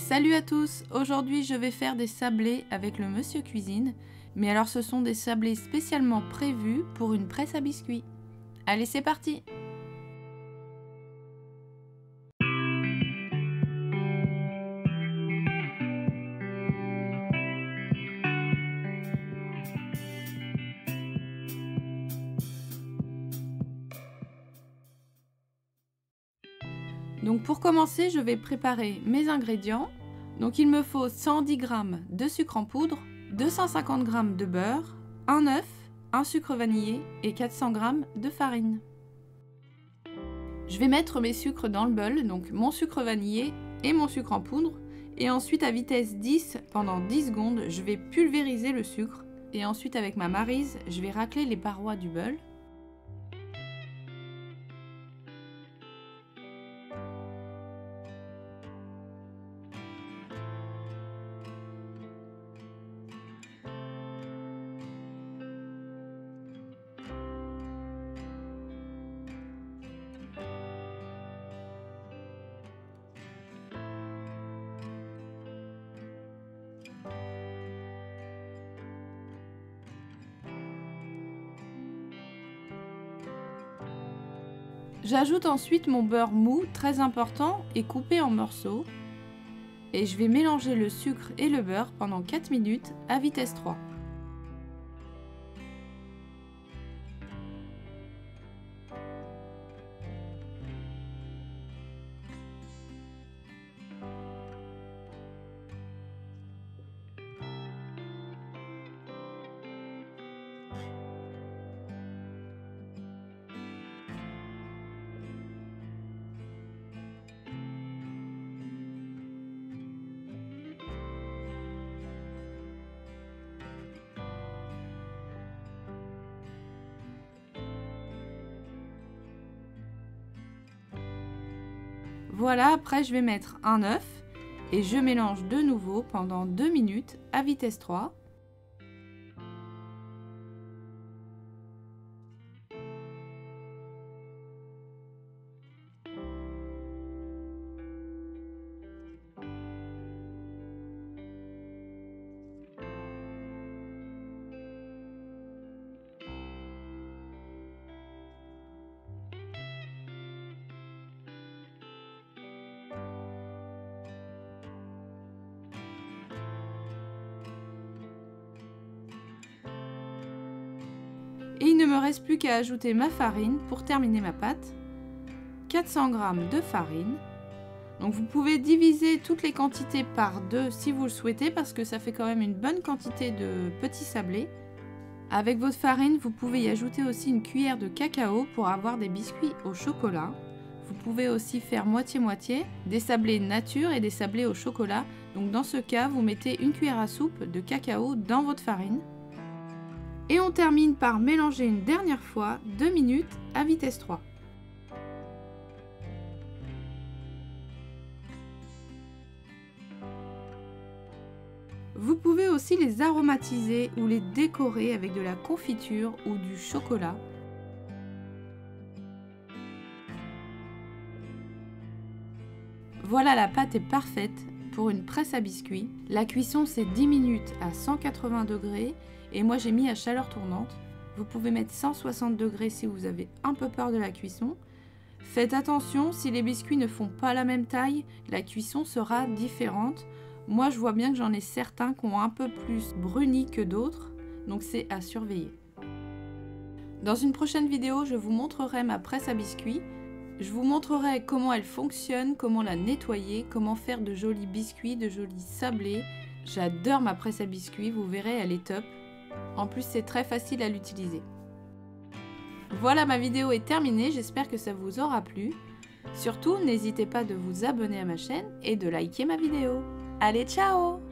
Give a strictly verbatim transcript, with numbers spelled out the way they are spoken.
Salut à tous! Aujourd'hui je vais faire des sablés avec le Monsieur Cuisine. Mais alors ce sont des sablés spécialement prévus pour une presse à biscuits. Allez, c'est parti! Donc pour commencer, je vais préparer mes ingrédients. Donc il me faut cent dix grammes de sucre en poudre, deux cent cinquante grammes de beurre, un œuf, un sucre vanillé et quatre cents grammes de farine. Je vais mettre mes sucres dans le bol, donc mon sucre vanillé et mon sucre en poudre. Et ensuite à vitesse dix, pendant dix secondes, je vais pulvériser le sucre. Et ensuite avec ma maryse, je vais racler les parois du bol. J'ajoute ensuite mon beurre mou, très important, et coupé en morceaux. Et je vais mélanger le sucre et le beurre pendant quatre minutes à vitesse trois. Voilà, après je vais mettre un œuf et je mélange de nouveau pendant deux minutes à vitesse trois. Et il ne me reste plus qu'à ajouter ma farine pour terminer ma pâte. quatre cents grammes de farine. Donc vous pouvez diviser toutes les quantités par deux si vous le souhaitez parce que ça fait quand même une bonne quantité de petits sablés. Avec votre farine, vous pouvez y ajouter aussi une cuillère de cacao pour avoir des biscuits au chocolat. Vous pouvez aussi faire moitié-moitié, des sablés nature et des sablés au chocolat. Donc dans ce cas, vous mettez une cuillère à soupe de cacao dans votre farine. Et on termine par mélanger une dernière fois deux minutes à vitesse trois. Vous pouvez aussi les aromatiser ou les décorer avec de la confiture ou du chocolat. Voilà, la pâte est parfaite pour une presse à biscuits. La cuisson c'est dix minutes à cent quatre-vingts degrés. Et moi j'ai mis à chaleur tournante. Vous pouvez mettre cent soixante degrés si vous avez un peu peur de la cuisson. Faites attention, si les biscuits ne font pas la même taille, la cuisson sera différente. Moi je vois bien que j'en ai certains qui ont un peu plus bruni que d'autres, donc c'est à surveiller. Dans une prochaine vidéo, je vous montrerai ma presse à biscuits. Je vous montrerai comment elle fonctionne, comment la nettoyer, comment faire de jolis biscuits, de jolis sablés. J'adore ma presse à biscuits, vous verrez, elle est top. En plus, c'est très facile à l'utiliser. Voilà, ma vidéo est terminée, j'espère que ça vous aura plu. Surtout, n'hésitez pas de vous abonner à ma chaîne et de liker ma vidéo. Allez, ciao!